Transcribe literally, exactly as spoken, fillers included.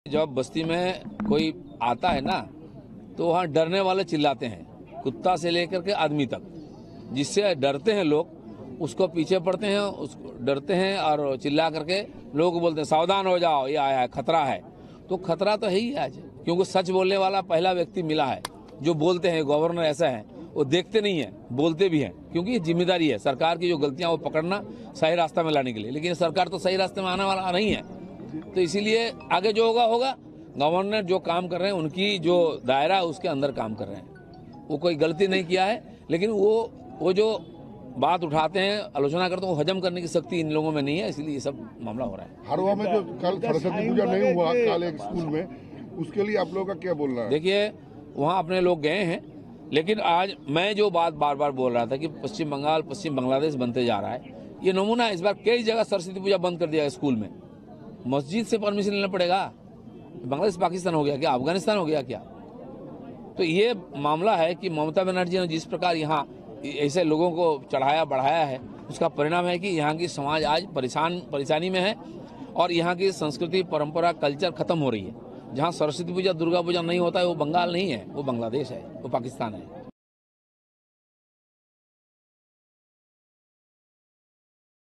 जब बस्ती में कोई आता है ना तो वहाँ डरने वाले चिल्लाते हैं, कुत्ता से लेकर के आदमी तक। जिससे डरते हैं लोग उसको पीछे पड़ते हैं, उसको डरते हैं और चिल्ला करके लोगों को बोलते हैं सावधान हो जाओ, ये आया है, खतरा है। तो खतरा तो है ही आज, क्योंकि सच बोलने वाला पहला व्यक्ति मिला है। जो बोलते हैं गवर्नर ऐसा है, वो देखते नहीं है, बोलते भी हैं, क्योंकि ये जिम्मेदारी है सरकार की जो गलतियां वो पकड़ना, सही रास्ता में लाने के लिए। लेकिन सरकार तो सही रास्ते में आने वाला नहीं है, तो इसीलिए आगे जो होगा होगा। गवर्नर जो काम कर रहे हैं, उनकी जो दायरा है उसके अंदर काम कर रहे हैं। वो कोई गलती नहीं किया है, लेकिन वो वो जो बात उठाते हैं, आलोचना करते हैं, वो हजम करने की शक्ति इन लोगों में नहीं है, इसलिए ये सब मामला हो रहा है। हरवा में जो कल सरस्वती पूजा नहीं हुआ कल एक स्कूल में, उसके लिए आप लोगों का क्या बोलना है? देखिए, वहाँ अपने लोग गए हैं, लेकिन आज मैं जो बात बार बार बोल रहा था कि पश्चिम बंगाल पश्चिम बांग्लादेश बनते जा रहा है, ये नमूना इस बार कई जगह सरस्वती पूजा बंद कर दिया है स्कूल में। मस्जिद से परमिशन लेना पड़ेगा। बांग्लादेश पाकिस्तान हो गया क्या? अफगानिस्तान हो गया क्या? तो ये मामला है कि ममता बनर्जी ने जिस प्रकार यहाँ ऐसे लोगों को चढ़ाया बढ़ाया है, उसका परिणाम है कि यहाँ की समाज आज परेशान परेशानी में है और यहाँ की संस्कृति परंपरा कल्चर खत्म हो रही है। जहाँ सरस्वती पूजा दुर्गा पूजा नहीं होता है वो बंगाल नहीं है, वो बांग्लादेश है, वो पाकिस्तान है।